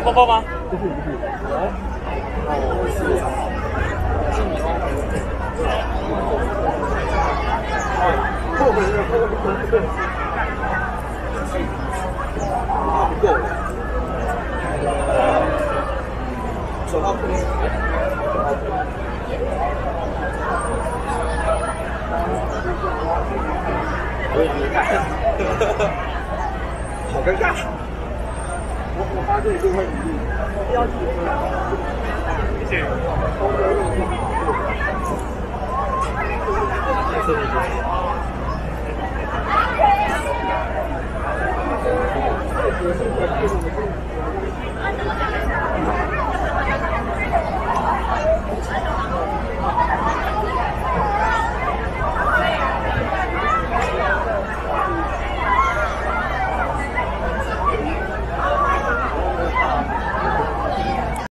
包包吗？ 不是。后面不够了。手套裤。好尴尬。我发这里就会努力，要记得。谢谢。